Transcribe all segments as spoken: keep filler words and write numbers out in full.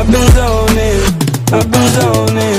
I've been zoning, I've been zoning.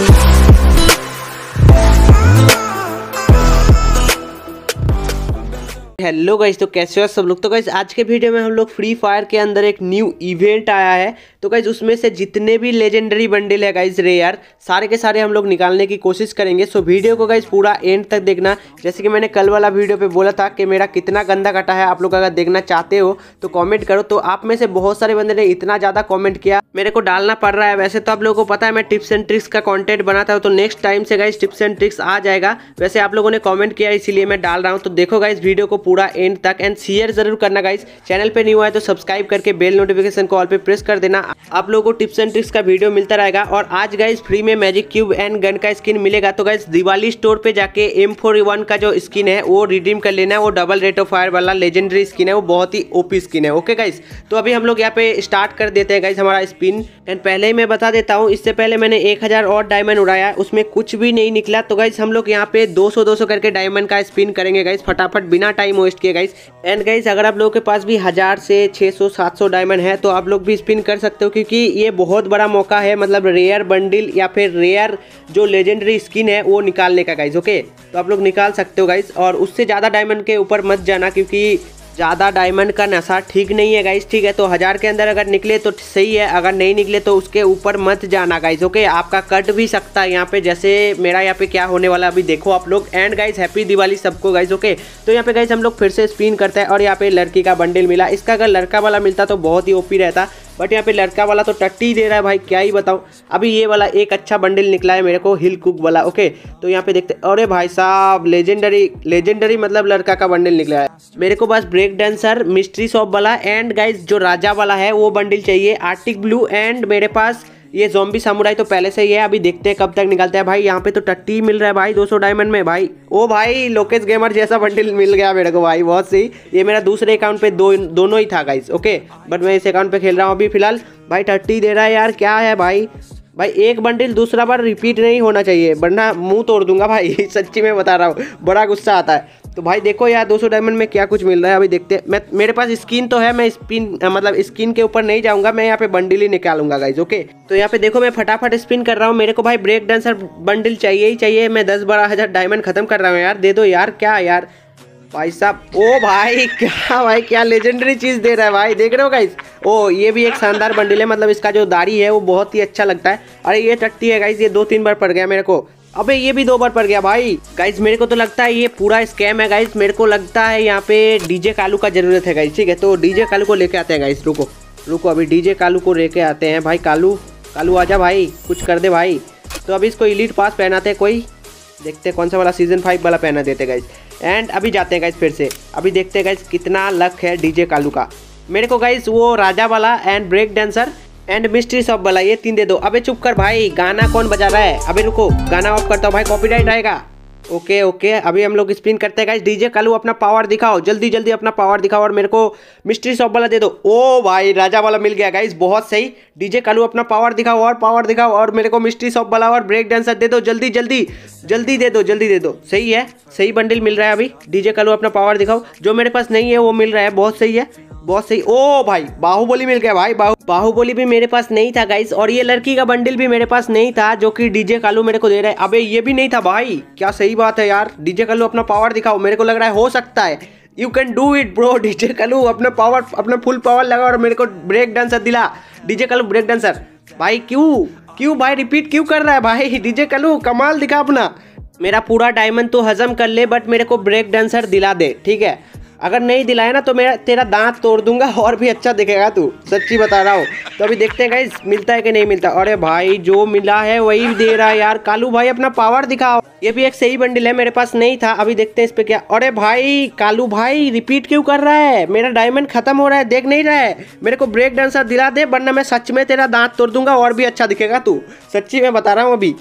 Hello guys, तो कैसे हो सब लोग। तो गाइस आज के वीडियो में हम लोग फ्री फायर के अंदर एक न्यू इवेंट आया है। तो गाइस उसमें से जितने भी लेजेंडरी बंडल है गाइस रेयर, सारे के सारे हम लोग निकालने की कोशिश करेंगे। सो वीडियो को गाइस पूरा एंड तक देखना। जैसे कि मैंने कल वाला वीडियो पे बोला था कि मेरा कितना गंदा कटा है, आप लोग अगर देखना चाहते हो तो कॉमेंट करो। तो आप में से बहुत सारे बंदे ने इतना ज़्यादा कॉमेंट किया, मेरे को डालना पड़ रहा है। वैसे तो आप लोगों को पता है मैं टिप्स एंड ट्रिक्स का कॉन्टेंट बनाता हूँ, तो नेक्स्ट टाइम से गाइस टिप्स एंड ट्रिक्स आ जाएगा। वैसे आप लोगों ने कॉमेंट किया इसीलिए मैं डाल रहा हूँ। तो देखो गाइस वीडियो को पूरा एंड तक एंड शेयर जरूर करना गाइस। चैनल पे न्यू आए तो सब्सक्राइब करके बेल नोटिफिकेशन को ऑल पे प्रेस कर देना। आप लोगों को टिप्स एंड ट्रिक्स का वीडियो मिलता रहेगा। और आज गाइस फ्री में मैजिक क्यूब एंड गन का स्किन मिलेगा। तो गाइस दिवाली स्टोर पे जाके एम फोर वन का जो स्किन है वो रिडीम कर लेना है। वो डबल रेट ऑफ फायर वाला लेजेंडरी स्किन है, वो बहुत ही ओपी स्किन है। ओके गाइस, तो अभी हम लोग यहाँ पे स्टार्ट कर देते हैं गाइस हमारा स्पिन। एंड पहले ही मैं बता देता हूँ, इससे पहले मैंने एक हजार और डायमंड उड़ाया, उसमें कुछ भी नहीं निकला। तो गाइस हम लोग यहाँ पे दो सौ दो सौ करके डायमंड का स्पिन करेंगे गाइस, फटाफट बिना टाइम वेस्ट किए गाइस। एंड गाइस अगर आप लोगों के पास भी हजार से छह सौ सात सौ डायमंड है तो आप लोग भी स्पिन कर सकते हो, क्योंकि ये बहुत बड़ा मौका है, मतलब रेयर बंडल या फिर रेयर जो लेजेंडरी स्किन है वो निकालने का गाइस। ओके, तो आप लोग निकाल सकते हो गाइस। और उससे ज़्यादा डायमंड के ऊपर मत जाना, क्योंकि ज़्यादा डायमंड का नशा ठीक नहीं है गाइस। ठीक है, तो हज़ार के अंदर अगर निकले तो सही है, अगर नहीं निकले तो उसके ऊपर मत जाना गाइस। ओके, आपका कट भी सकता है यहाँ पे, जैसे मेरा यहाँ पे क्या होने वाला अभी देखो आप लोग। एंड गाइस हैप्पी दिवाली सबको गाइस। ओके, तो यहाँ पे गाइस हम लोग फिर से स्पिन करते हैं और यहाँ पे लड़की का बंडल मिला। इसका अगर लड़का वाला मिलता तो बहुत ही ओपी रहता, बट यहाँ पे लड़का वाला तो टट्टी दे रहा है भाई, क्या ही बताऊँ। अभी ये वाला एक अच्छा बंडल निकला है मेरे को, हिल कुक वाला। ओके, तो यहाँ पे देखते, अरे भाई साहब लेजेंडरी लेजेंडरी मतलब लड़का का बंडल निकला है मेरे को। बस ब्रेक डांसर, मिस्ट्री शॉप वाला एंड गाइस जो राजा वाला है वो बंडल चाहिए, आर्टिक ब्लू। एंड मेरे पास ये ज़ॉम्बी सामुराई तो पहले से ही है, अभी देखते हैं कब तक निकलता है भाई। यहाँ पे तो टट्टी मिल रहा है भाई दो सौ डायमंड में भाई। ओ भाई लोकेश गेमर जैसा बंडल मिल गया मेरे को भाई, बहुत सही। ये मेरा दूसरे अकाउंट पे दो दोनों ही था गाइस। ओके, बट मैं इस अकाउंट पे खेल रहा हूँ अभी फिलहाल। भाई टट्टी दे रहा है यार, क्या है भाई। भाई एक बंडल दूसरा बार रिपीट नहीं होना चाहिए, वरना मुंह तोड़ दूंगा भाई सच्ची में बता रहा हूँ, बड़ा गुस्सा आता है। तो भाई देखो यार दो सौ डायमंड में क्या कुछ मिल रहा है अभी देखते हैं। मैं मेरे पास स्किन तो है, मैं स्पिन मतलब स्किन के ऊपर नहीं जाऊंगा, मैं यहाँ पे बंडल ही निकालूंगा गाइज। ओके, तो यहाँ पे देखो मैं फटाफट स्पिन कर रहा हूँ। मेरे को भाई ब्रेक डांसर बंडल चाहिए ही चाहिए। मैं दस बारह हज़ार डायमंड खत्म कर रहा हूँ यार, दे दो यार। क्या यार भाई साहब, ओ भाई क्या भाई क्या लेजेंडरी चीज़ दे रहा है भाई, देख रहे हो गाइस। ओ ये भी एक शानदार बंडल है, मतलब इसका जो दाढ़ी है वो बहुत ही अच्छा लगता है। अरे ये टट्टी है गाइस, ये दो तीन बार पड़ गया मेरे को। अबे ये भी दो बार पड़ गया भाई। गाइस मेरे को तो लगता है ये पूरा स्कैम है गाइस। मेरे को लगता है यहाँ पे डीजे कालू का जरूरत है गाइस। ठीक है, तो डीजे कालू को लेके आते हैं गाइस। रुको रुको अभी डीजे कालू को लेके आते हैं भाई। कालू कालू आजा भाई, कुछ कर दे भाई। तो अभी इसको एलीट पास पहनाते हैं, कोई देखते हैं कौन सा वाला सीजन फाइव वाला पहना देते गाइस। एंड अभी जाते हैं गाइस फिर से, अभी देखते हैं गाइस कितना लक है डीजे कालू का। मेरे को गाइस वो राजा वाला and break dancer and mystery shop वाला ये तीन दे दो। अबे चुप कर भाई, गाना कौन बजा रहा है। अबे रुको गाना ऑफ करता हूँ भाई, कॉपीराइट आएगा। ओके ओके अभी हम लोग स्पिन करते हैं गाइस। डीजे कालू अपना पावर दिखाओ, जल्दी जल्दी अपना पावर दिखाओ। और मेरे को मिस्ट्री शॉप वाला दे दो। ओ भाई राजा वाला मिल गया गाइस, बहुत सही। डीजे कालू अपना पावर दिखाओ और पावर दिखाओ, और मेरे को मिस्ट्री शॉप वाला और ब्रेक डांसर दे दो, जल्दी जल्दी जल्दी दे दो, जल्दी दे दो। सही है, सही बंडल मिल रहा है अभी। डीजे कालू अपना पावर दिखाओ, जो मेरे पास नहीं है वो मिल रहा है, बहुत सही है बहुत सही। ओ भाई बाहुबली मिल गया भाई, बाहु बाहुबली भी मेरे पास नहीं था गाइस। और ये लड़की का बंडल भी मेरे पास नहीं था, जो कि डीजे कालू मेरे को दे रहा है। अबे ये भी नहीं था भाई, क्या सही बात है यार। डीजे कालू अपना पावर दिखाओ, मेरे को लग रहा है हो सकता है। You can do it bro. DJ Kalu अपना पावर, अपना फुल पावर लगा और मेरे को ब्रेक डांसर दिला। डीजे कालू ब्रेक डांसर भाई, क्यों क्यों भाई रिपीट क्यों कर रहा है भाई। डीजे कालू कमाल दिखा अपना। मेरा पूरा डायमंड तो हजम कर ले, बट मेरे को ब्रेक डांसर दिला दे, ठीक है। अगर नहीं दिलाया ना तो मेरा तेरा दांत तोड़ दूंगा और भी अच्छा दिखेगा तू, सच्ची बता रहा हूँ। तो अभी देखते हैं गाइस मिलता है कि नहीं मिलता। अरे भाई जो मिला है वही दे रहा है यार। कालू भाई अपना पावर दिखाओ। ये भी एक सही बंडल है, मेरे पास नहीं था। अभी देखते हैं इस पे क्या। अरे भाई कालू भाई रिपीट क्यों कर रहा है, मेरा डायमंड खत्म हो रहा है, देख नहीं रहा है। मेरे को ब्रेक डांसर दिला दे, वरना मैं सच में तेरा दांत तोड़ दूंगा और भी अच्छा दिखेगा तू, सच्ची मैं बता रहा हूँ अभी।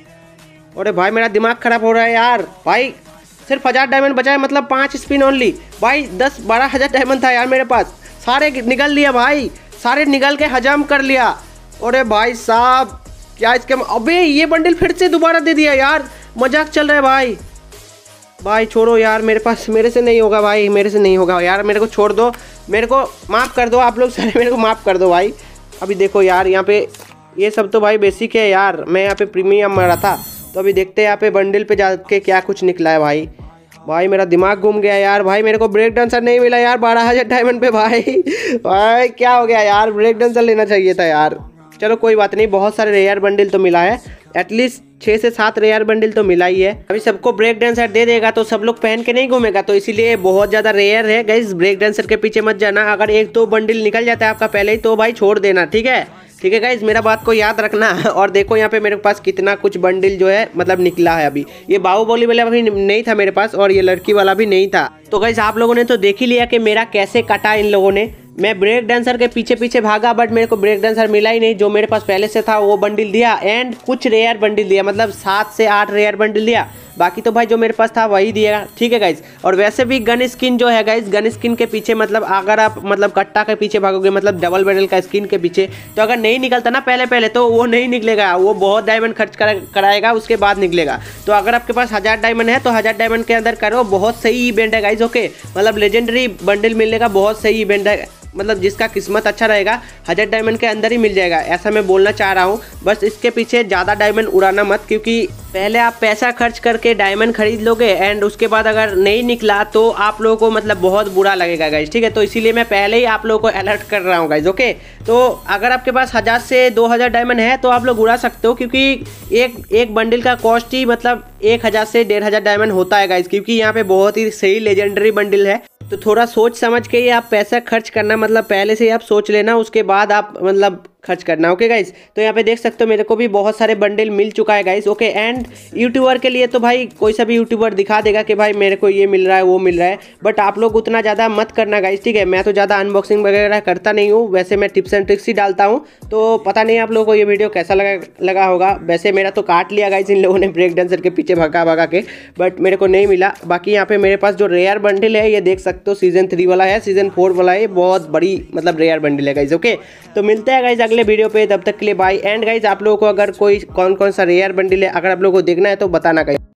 अरे भाई मेरा दिमाग खराब हो रहा है यार। भाई सिर्फ हजार डायमंड बचा है, मतलब पाँच स्पिन ओनली। भाई दस बारह हज़ार डायमंड था यार मेरे पास, सारे निकल लिया भाई, सारे निकल के हजम कर लिया। अरे भाई साहब क्या इसके, अबे ये बंडल फिर से दोबारा दे दिया यार, मजाक चल रहा है भाई। भाई छोड़ो यार, मेरे पास मेरे से नहीं होगा भाई, मेरे से नहीं होगा यार, मेरे को छोड़ दो, मेरे को माफ़ कर दो आप लोग सारे, मेरे को माफ़ कर दो भाई। अभी देखो यार यहाँ पे ये सब तो भाई बेसिक है यार। मैं यहाँ पे प्रीमियम मारा था, तो अभी देखते हैं यहाँ पे बंडल पे जाके क्या कुछ निकला है भाई। भाई मेरा दिमाग घूम गया यार। भाई मेरे को ब्रेक डांसर नहीं मिला यार बारह हज़ार डायमंड पे भाई। भाई क्या हो गया यार, ब्रेक डांसर लेना चाहिए था यार। चलो कोई बात नहीं, बहुत सारे रेयर बंडल तो मिला है, एटलीस्ट छः से सात रेयर बंडल तो मिला ही है। अभी सबको ब्रेक डांसर दे देगा तो सब लोग पहन के नहीं घूमेगा, तो इसीलिए बहुत ज़्यादा रेयर है गाइस। ब्रेक डांसर के पीछे मत जाना। अगर एक दो बंडल निकल जाता है आपका पहले ही तो भाई छोड़ देना, ठीक है ठीक है गाइस, मेरा बात को याद रखना। और देखो यहाँ पे मेरे पास कितना कुछ बंडल जो है मतलब निकला है। अभी ये बाहुबली वाला भी नहीं था मेरे पास, और ये लड़की वाला भी नहीं था। तो गाइस आप लोगों ने तो देख ही लिया कि मेरा कैसे कटा इन लोगों ने। मैं ब्रेक डांसर के पीछे पीछे भागा, बट मेरे को ब्रेक डांसर मिला ही नहीं। जो मेरे पास पहले से था वो बंडल दिया, एंड कुछ रेयर बंडल दिया, मतलब सात से आठ रेयर बंडल दिया। बाकी तो भाई जो मेरे पास था वही दिया, ठीक है गाइज। और वैसे भी गन स्किन जो है गाइज, गन स्किन के पीछे मतलब अगर आप मतलब कट्टा के पीछे भागोगे, मतलब डबल बैरल का स्किन के पीछे, तो अगर नहीं निकलता ना पहले पहले तो वो नहीं निकलेगा, वो बहुत डायमंड खर्च कर, कराएगा उसके बाद निकलेगा। तो अगर आपके पास हज़ार डायमंड है तो हज़ार डायमंड के अंदर करो, बहुत सही इवेंट है गाइज। ओके, मतलब लेजेंडरी बंडल मिलने का बहुत सही इवेंट है, मतलब जिसका किस्मत अच्छा रहेगा हज़ार डायमंड के अंदर ही मिल जाएगा, ऐसा मैं बोलना चाह रहा हूँ। बस इसके पीछे ज़्यादा डायमंड उड़ाना मत, क्योंकि पहले आप पैसा खर्च करके डायमंड खरीद लोगे एंड उसके बाद अगर नहीं निकला तो आप लोगों को मतलब बहुत बुरा लगेगा गाइज, ठीक है। तो इसीलिए मैं पहले ही आप लोगों को अलर्ट कर रहा हूँ गाइज। ओके, तो अगर आपके पास हज़ार से दो हज़ार डायमंड है तो आप लोग उड़ा सकते हो, क्योंकि एक एक बंडल का कॉस्ट ही मतलब एक हज़ार से डेढ़ हज़ार डायमंड होता है गाइज, क्योंकि यहाँ पे बहुत ही सही लेजेंडरी बंडल है। तो थोड़ा सोच समझ के ही आप पैसा खर्च करना, मतलब पहले से ही आप सोच लेना, उसके बाद आप मतलब खर्च करना। ओके गाइस, तो यहाँ पे देख सकते हो मेरे को भी बहुत सारे बंडल मिल चुका है गाइस। ओके, एंड यूट्यूबर के लिए तो भाई कोई सा भी यूट्यूबर दिखा देगा कि भाई मेरे को ये मिल रहा है वो मिल रहा है, बट आप लोग उतना ज़्यादा मत करना गाइस, ठीक है। मैं तो ज़्यादा अनबॉक्सिंग वगैरह करता नहीं हूँ, वैसे मैं टिप्स एंड ट्रिक्स ही डालता हूँ। तो पता नहीं आप लोगों को ये वीडियो कैसा लगा लगा होगा। वैसे मेरा तो काट लिया गाइस इन लोगों ने ब्रेक डांसर के पीछे भगा भगा के, बट मेरे को नहीं मिला। बाकी यहाँ पे मेरे पास जो रेयर बंडल है ये देख सकते हो, सीजन थ्री वाला है, सीजन फोर वाला है, बहुत बड़ी मतलब रेयर बंडल है गाइस। ओके, तो मिलते हैं गाइस अगले वीडियो पे, तब तक के लिए बाय। एंड गाइज आप लोगों को अगर कोई कौन कौन सा रेयर बंडल है अगर आप लोगों को देखना है तो बताना गाइस।